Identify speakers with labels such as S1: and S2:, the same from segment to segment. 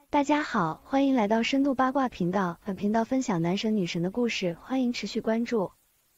S1: 大家好，欢迎来到深度八卦频道，本频道分享男神女神的故事，欢迎持续关注。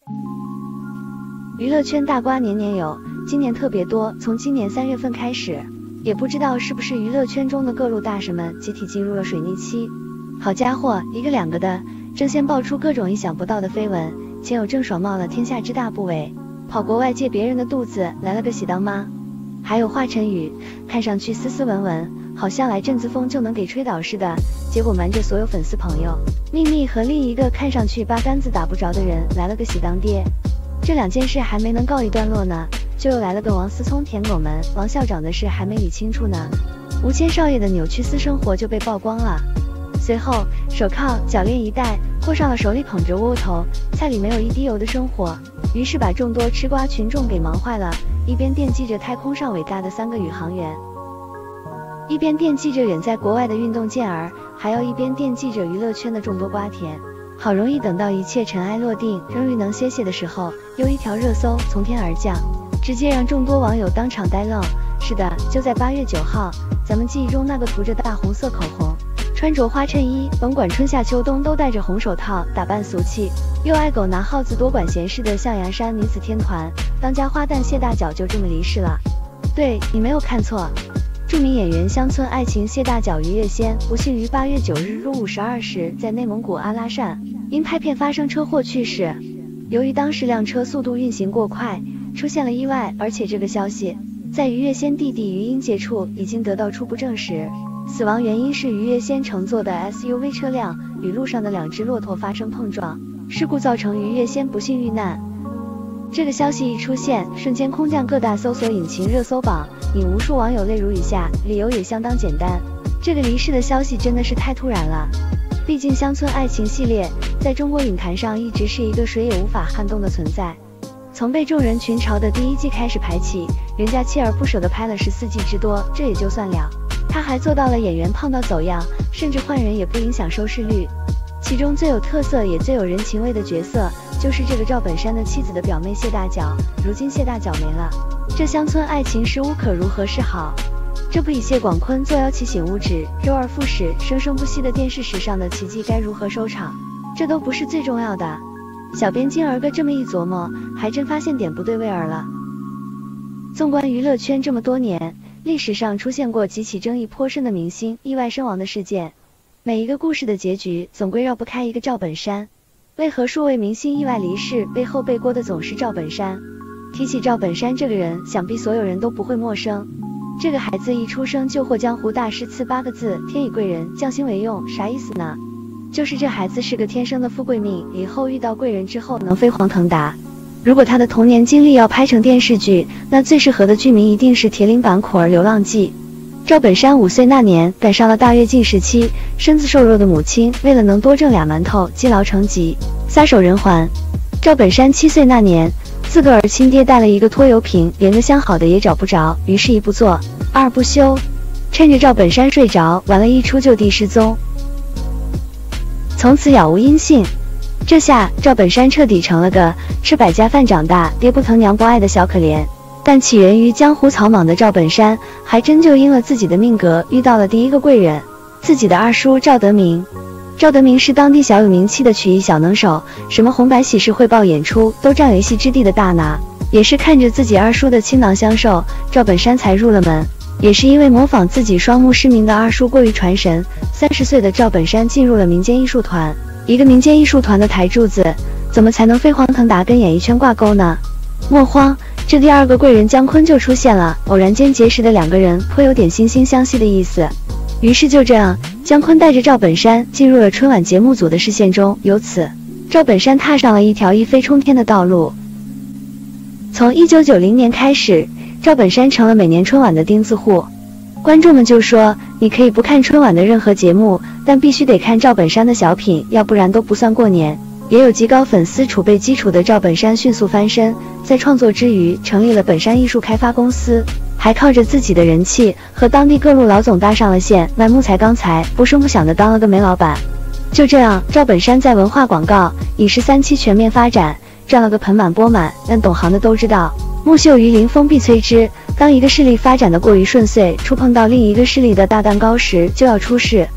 S1: 娱乐圈大瓜年年有，今年特别多，从今年3月份开始，也不知道是不是娱乐圈中的各路大神们集体进入了水逆期。好家伙，一个两个的，争先爆出各种意想不到的绯闻，前有郑爽冒了天下之大不韪，跑国外借别人的肚子来了个喜当妈，还有华晨宇，看上去斯斯文文，好像来阵子风就能给吹倒似的，结果瞒着所有粉丝朋友，秘密和另一个看上去八竿子打不着的人来了个喜当爹。这两件事还没能告一段落呢，就又来了个王思聪舔狗门，王校长的事还没理清楚呢，吴谦少爷的扭曲私生活就被曝光了。随后手铐脚链一戴，过上了手里捧着窝窝头，菜里没有一滴油的生活，于是把众多吃瓜群众给忙坏了，一边惦记着太空上伟大的3个宇航员，一边惦记着远在国外的运动健儿，还要一边惦记着娱乐圈的众多瓜田。好容易等到一切尘埃落定，终于能歇歇的时候，又一条热搜从天而降，直接让众多网友当场呆愣。是的，就在8月9号，咱们记忆中那个涂着大红色口红，穿着花衬衣，甭管春夏秋冬都戴着红手套，打扮俗气，又爱狗拿耗子多管闲事的象牙山女子天团当家花旦谢大脚就这么离世了。对，你没有看错，著名演员乡村爱情谢大脚于月仙不幸于8月9日入午12时在内蒙古阿拉善因拍片发生车祸去世。由于当时辆车速度运行过快，出现了意外，而且这个消息在于月仙弟弟于英杰处已经得到初步证实。死亡原因是于月仙乘坐的 SUV 车辆与路上的2只骆驼发生碰撞，事故造成于月仙不幸遇难。这个消息一出现，瞬间空降各大搜索引擎热搜榜，引无数网友泪如雨下，理由也相当简单，这个离世的消息真的是太突然了。毕竟乡村爱情系列在中国影坛上一直是一个谁也无法撼动的存在，从被众人群嘲的第1季开始排起，人家锲而不舍地拍了14季之多，这也就算了，他还做到了演员胖到走样，甚至换人也不影响收视率。其中最有特色也最有人情味的角色，就是这个赵本山的妻子的表妹谢大脚。如今谢大脚没了，这乡村爱情时无可如何是好。这部以谢广坤作妖奇醒物质，周而复始，生生不息的电视史上的奇迹该如何收场？这都不是最重要的。小编今儿个这么一琢磨，还真发现点不对味儿了。纵观娱乐圈这么多年，历史上出现过几起争议颇深的明星意外身亡的事件，每一个故事的结局总归绕不开一个赵本山。为何数位明星意外离世，背后背锅的总是赵本山？提起赵本山这个人，想必所有人都不会陌生。这个孩子一出生就获江湖大师赐8个字：天以贵人，将心为用。啥意思呢？就是这孩子是个天生的富贵命，以后遇到贵人之后能飞黄腾达。如果他的童年经历要拍成电视剧，那最适合的剧名一定是铁岭版《苦儿流浪记》。赵本山5岁那年赶上了大跃进时期，身子瘦弱的母亲为了能多挣2馒头，积劳成疾，撒手人寰。赵本山7岁那年，自个儿亲爹带了一个拖油瓶，连个相好的也找不着，于是1不做2不休，趁着赵本山睡着，玩了一出就地失踪，从此杳无音信。这下赵本山彻底成了个吃百家饭长大，爹不疼娘不爱的小可怜。但起源于江湖草莽的赵本山，还真就因了自己的命格遇到了第一个贵人，自己的二叔赵德明。赵德明是当地小有名气的曲艺小能手，什么红白喜事汇报演出都占有一席之地的大拿，也是看着自己二叔的倾囊相授，赵本山才入了门。也是因为模仿自己双目失明的二叔过于传神，30岁的赵本山进入了民间艺术团。一个民间艺术团的台柱子，怎么才能飞黄腾达跟演艺圈挂钩呢？莫慌，这第2个贵人姜昆就出现了。偶然间结识的2个人颇有点惺惺相惜的意思，于是就这样，姜昆带着赵本山进入了春晚节目组的视线中，由此赵本山踏上了一条一飞冲天的道路。从1990年开始，赵本山成了每年春晚的钉子户，观众们就说，你可以不看春晚的任何节目，但必须得看赵本山的小品，要不然都不算过年。也有极高粉丝储备基础的赵本山迅速翻身，在创作之余成立了本山艺术开发公司，还靠着自己的人气和当地各路老总搭上了线，卖木材钢材，不声不响的当了个煤老板。就这样，赵本山在文化广告、影视3期全面发展，赚了个盆满钵满。但懂行的都知道，木秀于林，风必摧之。当一个势力发展的过于顺遂，触碰到另一个势力的大蛋糕时，就要出事。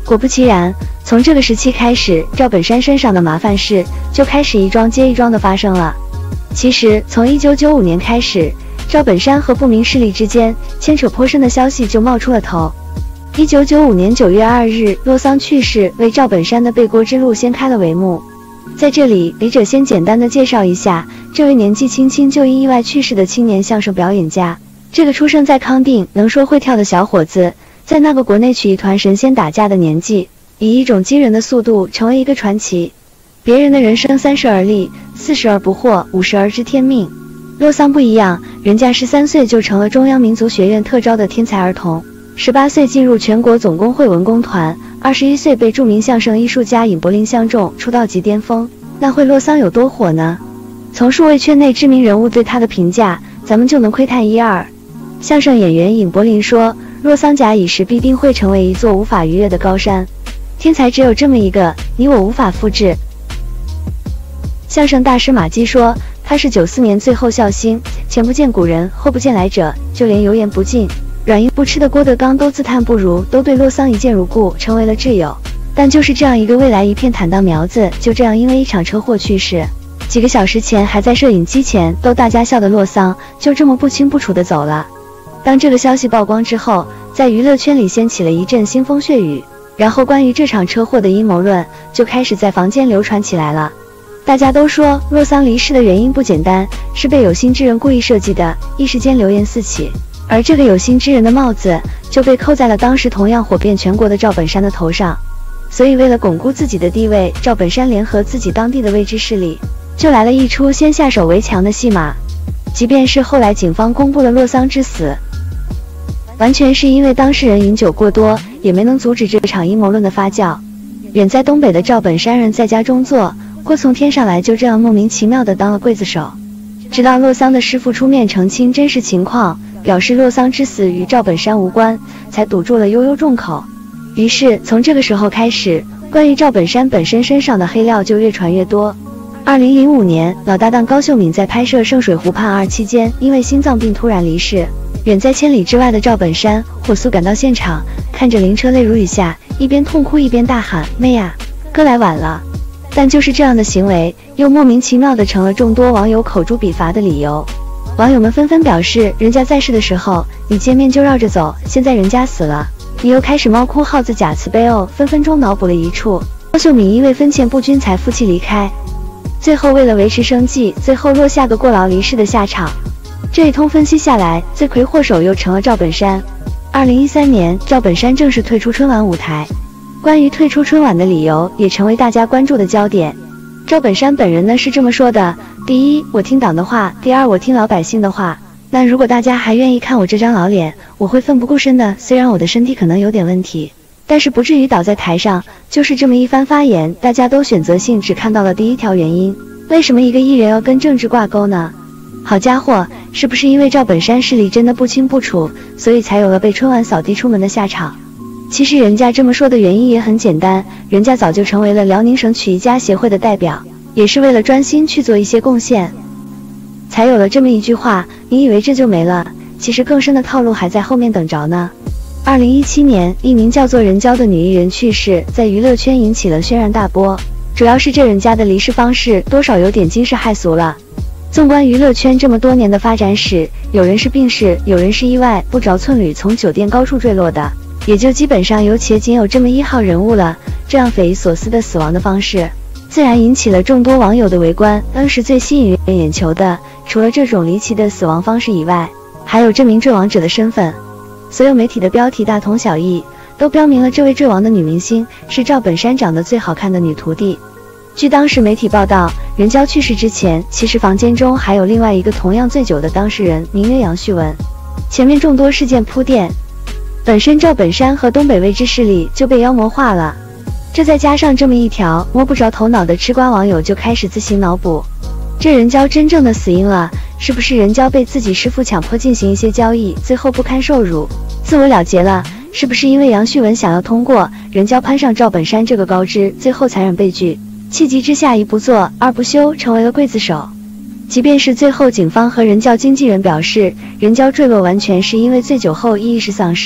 S1: 果不其然，从这个时期开始，赵本山身上的麻烦事就开始一桩接一桩的发生了。其实，从1995年开始，赵本山和不明势力之间牵扯颇深的消息就冒出了头。1995年9月2日，洛桑去世，为赵本山的背锅之路掀开了帷幕。在这里，笔者先简单的介绍一下这位年纪轻轻就因意外去世的青年相声表演家。这个出生在康定、能说会跳的小伙子，在那个国内曲艺团神仙打架的年纪，以一种惊人的速度成为一个传奇。别人的人生30而立，40而不惑，50而知天命。洛桑不一样，人家13岁就成了中央民族学院特招的天才儿童，18岁进入全国总工会文工团，21岁被著名相声艺术家尹柏林相中，出道即巅峰。那会洛桑有多火呢？从数位圈内知名人物对他的评价，咱们就能窥探一二。相声演员尹柏林说，洛桑假以时必定会成为一座无法逾越的高山，天才只有这么一个，你我无法复制。相声大师马季说，他是94年最后笑星，前不见古人，后不见来者，就连油盐不进、软硬不吃的郭德纲都自叹不如，都对洛桑一见如故，成为了挚友。但就是这样一个未来一片坦荡苗子，就这样因为一场车祸去世。几个小时前还在摄影机前逗大家笑的洛桑，就这么不清不楚地走了。当这个消息曝光之后，在娱乐圈里掀起了一阵腥风血雨，然后关于这场车祸的阴谋论就开始在坊间流传起来了。大家都说洛桑离世的原因不简单，是被有心之人故意设计的，一时间流言四起。而这个有心之人的帽子就被扣在了当时同样火遍全国的赵本山的头上。所以为了巩固自己的地位，赵本山联合自己当地的未知势力，就来了一出先下手为强的戏码。即便是后来警方公布了洛桑之死，完全是因为当事人饮酒过多，也没能阻止这场阴谋论的发酵。远在东北的赵本山人在家中坐，锅从天上来，就这样莫名其妙地当了刽子手。直到洛桑的师父出面澄清真实情况，表示洛桑之死与赵本山无关，才堵住了悠悠众口。于是从这个时候开始，关于赵本山本身身上的黑料就越传越多。2005年，老搭档高秀敏在拍摄《圣水湖畔2》期间，因为心脏病突然离世。远在千里之外的赵本山火速赶到现场，看着灵车泪如雨下，一边痛哭一边大喊：“妹呀，哥来晚了！”但就是这样的行为，又莫名其妙地成了众多网友口诛笔伐的理由。网友们纷纷表示，人家在世的时候你见面就绕着走，现在人家死了，你又开始猫哭耗子假慈悲哦，分分钟脑补了一处高秀敏因为分钱不均才负气离开，最后为了维持生计，最后落下个过劳离世的下场。这一通分析下来，罪魁祸首又成了赵本山。2013年，赵本山正式退出春晚舞台。关于退出春晚的理由也成为大家关注的焦点。赵本山本人呢是这么说的：第一，我听党的话；第二，我听老百姓的话。那如果大家还愿意看我这张老脸，我会奋不顾身的。虽然我的身体可能有点问题，但是不至于倒在台上。就是这么一番发言，大家都选择性只看到了第一条原因。为什么一个艺人要跟政治挂钩呢？好家伙，是不是因为赵本山势力真的不清不楚，所以才有了被春晚扫地出门的下场？其实人家这么说的原因也很简单，人家早就成为了辽宁省曲艺家协会的代表，也是为了专心去做一些贡献，才有了这么一句话。你以为这就没了，其实更深的套路还在后面等着呢。2017年，一名叫做任娇的女艺人去世，在娱乐圈引起了轩然大波，主要是这人家的离世方式多少有点惊世骇俗了。纵观娱乐圈这么多年的发展史，有人是病逝，有人是意外不着寸缕从酒店高处坠落的，也就基本上有且仅有这么一号人物了。这样匪夷所思的死亡的方式，自然引起了众多网友的围观。当时最吸引人眼球的，除了这种离奇的死亡方式以外，还有这名坠亡者的身份。所有媒体的标题大同小异，都标明了这位坠亡的女明星是赵本山长得最好看的女徒弟。据当时媒体报道，任娇去世之前，其实房间中还有另外一个同样醉酒的当事人，名曰杨旭文。前面众多事件铺垫，本身赵本山和东北未知势力就被妖魔化了，这再加上这么一条摸不着头脑的吃瓜网友就开始自行脑补，这任娇真正的死因了，是不是任娇被自己师父强迫进行一些交易，最后不堪受辱自我了结了？是不是因为杨旭文想要通过任娇攀上赵本山这个高枝，最后残忍被拒，气急之下一不做二不休，成为了刽子手？即便是最后警方和任娇经纪人表示，任娇坠落完全是因为醉酒后意识丧失，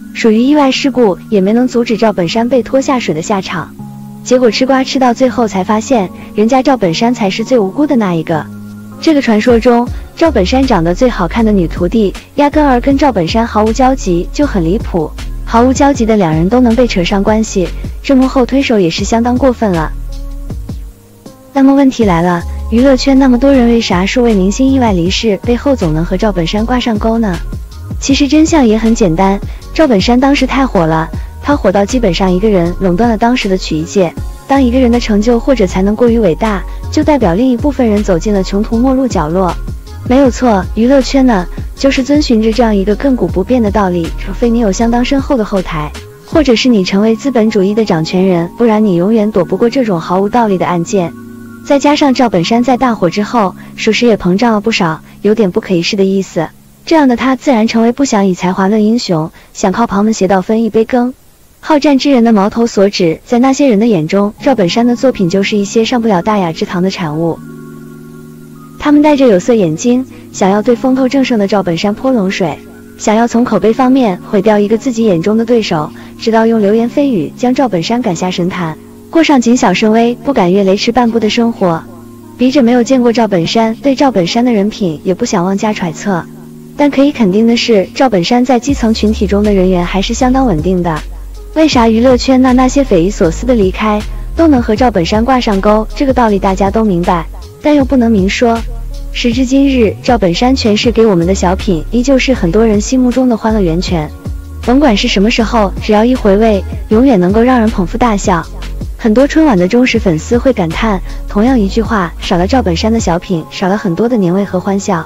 S1: 属于意外事故，也没能阻止赵本山被拖下水的下场。结果吃瓜吃到最后才发现，人家赵本山才是最无辜的那一个。这个传说中，赵本山长得最好看的女徒弟，压根儿跟赵本山毫无交集，就很离谱。毫无交集的两人都能被扯上关系，这幕后推手也是相当过分了。那么问题来了，娱乐圈那么多人，为啥数位明星意外离世背后总能和赵本山挂上钩呢？其实真相也很简单，赵本山当时太火了，他火到基本上一个人垄断了当时的曲艺界。当一个人的成就或者才能过于伟大，就代表另一部分人走进了穷途末路角落。没有错，娱乐圈呢，就是遵循着这样一个亘古不变的道理，除非你有相当深厚的后台，或者是你成为资本主义的掌权人，不然你永远躲不过这种毫无道理的案件。再加上赵本山在大火之后，属实也膨胀了不少，有点不可一世的意思。这样的他自然成为不想以才华论英雄，想靠旁门邪道分一杯羹。好战之人的矛头所指，在那些人的眼中，赵本山的作品就是一些上不了大雅之堂的产物。他们戴着有色眼镜，想要对风头正盛的赵本山泼冷水，想要从口碑方面毁掉一个自己眼中的对手，直到用流言蜚语将赵本山赶下神坛，过上谨小慎微、不敢越雷池半步的生活。笔者没有见过赵本山，对赵本山的人品也不想妄加揣测，但可以肯定的是，赵本山在基层群体中的人缘还是相当稳定的。为啥娱乐圈那些匪夷所思的离开都能和赵本山挂上钩？这个道理大家都明白，但又不能明说。时至今日，赵本山诠释给我们的小品依旧是很多人心目中的欢乐源泉。甭管是什么时候，只要一回味，永远能够让人捧腹大笑。很多春晚的忠实粉丝会感叹，同样一句话，少了赵本山的小品，少了很多的年味和欢笑。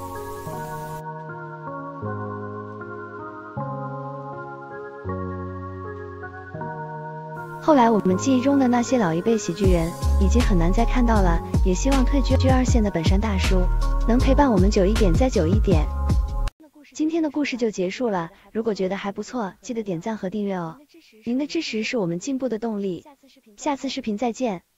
S1: 后来我们记忆中的那些老一辈喜剧人已经很难再看到了，也希望退居二线的本山大叔能陪伴我们久一点再久一点。今天的故事就结束了，如果觉得还不错，记得点赞和订阅哦，您的支持是我们进步的动力。下次视频再见。